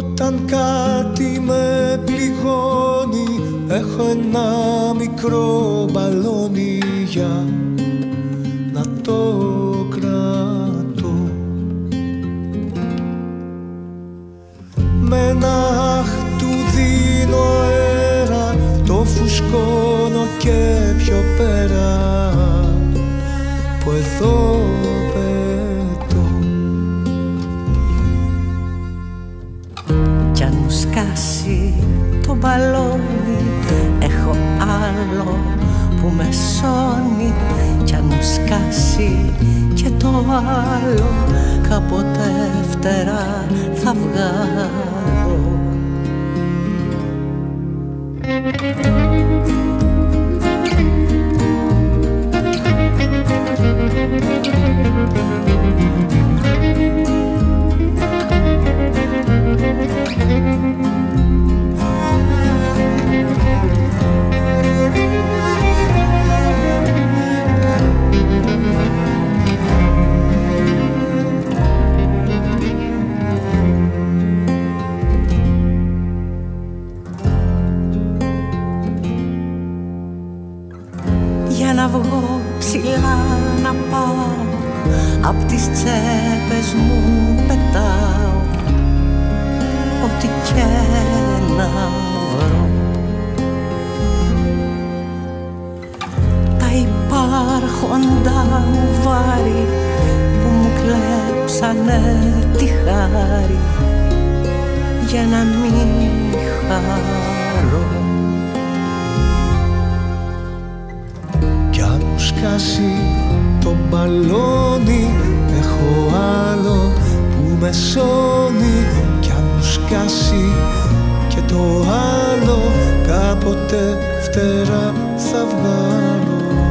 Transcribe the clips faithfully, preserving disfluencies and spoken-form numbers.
Όταν κάτι με πληγώνει, έχω ένα μικρό μπαλόνι για να το κρατώ. Με ένα αχ του δίνω αέρα, το φουσκώνω και πιο πέρα που εδώ πετώ. Κι αν μου σκάσει το μπαλόνι, έχω άλλο που με σώνει. Κι αν μου σκάσει και το άλλο, κάποτε φτερά θα βγάλω. Για να βγω ψηλά να πάω, απ' τις τσέπες μου πετάω ό,τι και να βρω. Τα υπάρχοντα μου βάρη που μου κλέψανε τη χάρη για να μην χαρώ. Σκάσει το μπαλόνι, έχω άλλο που με σώνει. Κι αν μου σκάσει και το άλλο, κάποτε φτερά θα βγάλω.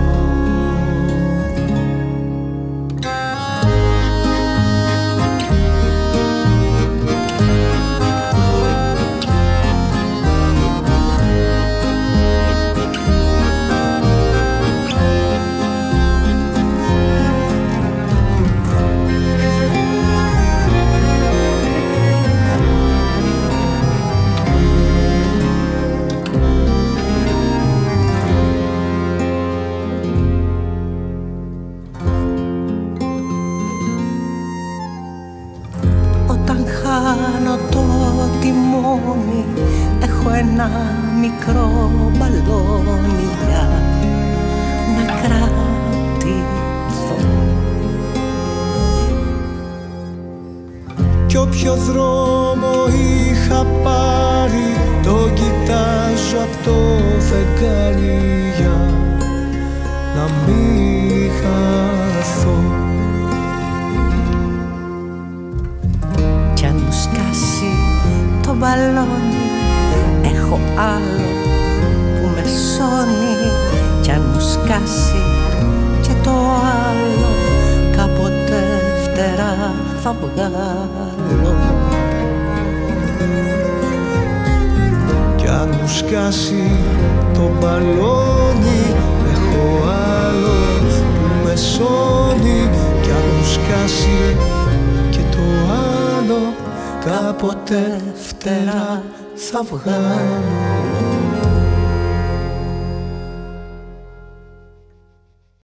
Όταν χάνω το τιμόνι, έχω ένα μικρό μπαλόνι για να κρατηθώ. Κι όποιο δρόμο είχα πάρει, το κοιτάζω απ' το φεγγάρι για να μην χαθώ. Κι αν μου σκάσει το μπαλόνι, έχω άλλο που με σώνει. Κι αν μου σκάσει και το άλλο, κάποτε φτερά θα βγάλω. Κι αν μου σκάσει το μπαλόνι, έχω άλλο που με σώνει. Κι αν μου σκάσει και το άλλο, κάποτε φτερά θα βγάλω.